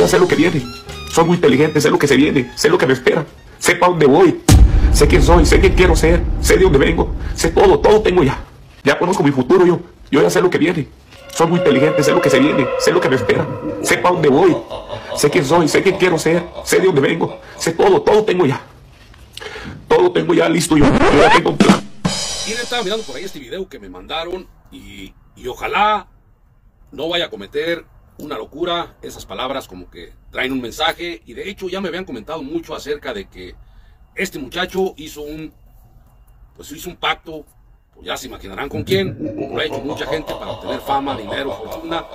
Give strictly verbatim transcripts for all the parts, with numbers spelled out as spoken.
ya sé lo que viene. Soy muy inteligente, sé lo que se viene, sé lo que me espera. Sé para dónde voy, sé quién soy, sé qué quiero ser, sé de dónde vengo, sé todo, todo tengo ya. Ya conozco mi futuro yo, yo ya sé lo que viene. Soy muy inteligente, sé lo que se viene, sé lo que me espera. Sé para dónde voy, sé quién soy, sé qué quiero ser, sé de dónde vengo, sé todo, todo tengo ya. Todo tengo ya listo yo, yo ya tengo un plan. Miren, estaba mirando por ahí este video que me mandaron y, y ojalá no vaya a cometer una locura. Esas palabras como que traen un mensaje, y de hecho ya me habían comentado mucho acerca de que este muchacho hizo un pues hizo un pacto, pues ya se imaginarán con quién. Lo ha hecho mucha gente para obtener fama, dinero, fortuna,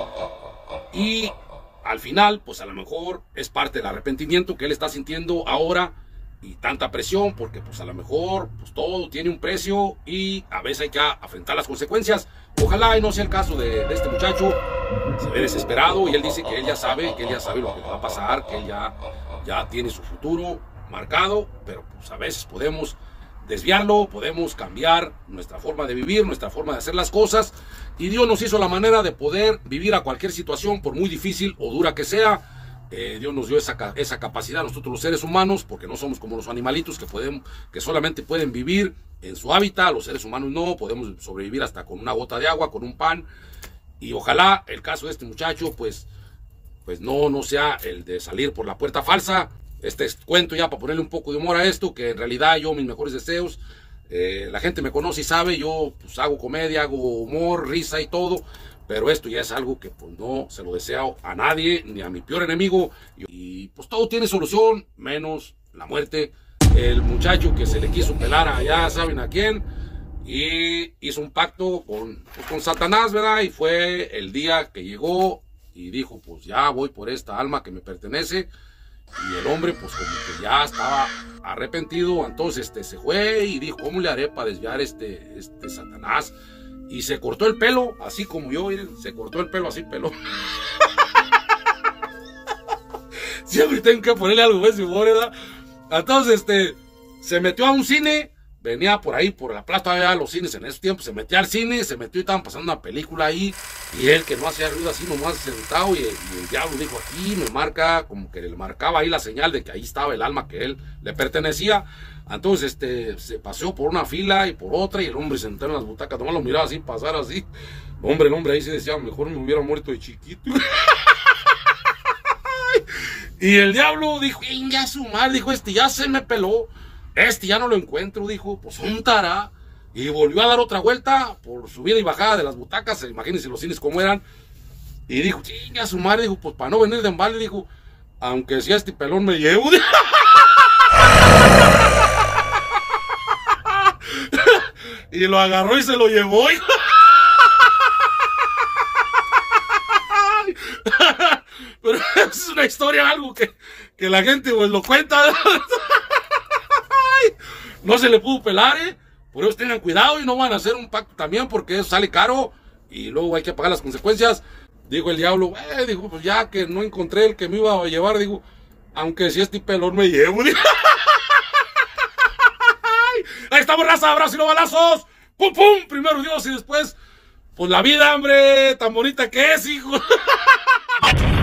y al final pues a lo mejor es parte del arrepentimiento que él está sintiendo ahora, y tanta presión porque pues a lo mejor pues todo tiene un precio y a veces hay que afrontar las consecuencias. Ojalá y no sea el caso de, de este muchacho. Se ve desesperado y él dice que él ya sabe, que él ya sabe lo que va a pasar, que él ya, ya tiene su futuro marcado, pero pues a veces podemos desviarlo, podemos cambiar nuestra forma de vivir, nuestra forma de hacer las cosas, y Dios nos hizo la manera de poder vivir a cualquier situación, por muy difícil o dura que sea. Eh, Dios nos dio esa, esa capacidad a nosotros los seres humanos, porque no somos como los animalitos que, pueden, que solamente pueden vivir en su hábitat. Los seres humanos no, podemos sobrevivir hasta con una gota de agua, con un pan, y ojalá el caso de este muchacho pues, pues no, no sea el de salir por la puerta falsa. Este cuento ya para ponerle un poco de humor a esto, que en realidad yo mis mejores deseos, eh, la gente me conoce y sabe, yo pues hago comedia, hago humor, risa y todo, pero esto ya es algo que pues no se lo deseo a nadie, ni a mi peor enemigo, y pues todo tiene solución, menos la muerte. El muchacho que se le quiso pelar a ya saben a quién, y hizo un pacto con, pues, con Satanás, ¿verdad? Y fue el día que llegó y dijo, pues ya voy por esta alma que me pertenece. Y el hombre pues como que ya estaba arrepentido, entonces este, se fue y dijo, ¿cómo le haré para desviar este, este Satanás? Y se cortó el pelo, así como yo, miren, se cortó el pelo así, pelo. Siempre tengo que ponerle algo de ese humor, ¿verdad? Entonces este, se metió a un cine, venía por ahí, por la plaza, todavía los cines en ese tiempo, se metió al cine, se metió y estaban pasando una película ahí, y él que no hacía ruido así nomás sentado, y, y el diablo dijo, aquí me marca, como que le marcaba ahí la señal de que ahí estaba el alma que él le pertenecía. Entonces este, se paseó por una fila y por otra, y el hombre sentado en las butacas, nomás lo miraba así, pasar así. Hombre, el hombre ahí se decía, mejor me hubiera muerto de chiquito. Y el diablo dijo, ya su madre, dijo, este ya se me peló, este ya no lo encuentro, dijo, pues un tará. Y volvió a dar otra vuelta por subida y bajada de las butacas, imagínense los cines como eran. Y dijo, chinga su madre, dijo, pues para no venir de embale, dijo, aunque sea este pelón me llevo. Y lo agarró y se lo llevó. Pero es una historia, algo que, que la gente pues lo cuenta. No se le pudo pelar, ¿eh? Por eso tengan cuidado y no van a hacer un pacto también, porque eso sale caro y luego hay que pagar las consecuencias. Dijo el diablo, eh, dijo, pues ya que no encontré el que me iba a llevar, digo, aunque si este pelón me llevo. Ahí estamos, raza, abrazos y no balazos. Pum, pum, primero Dios y después, pues la vida, hombre, tan bonita que es, hijo.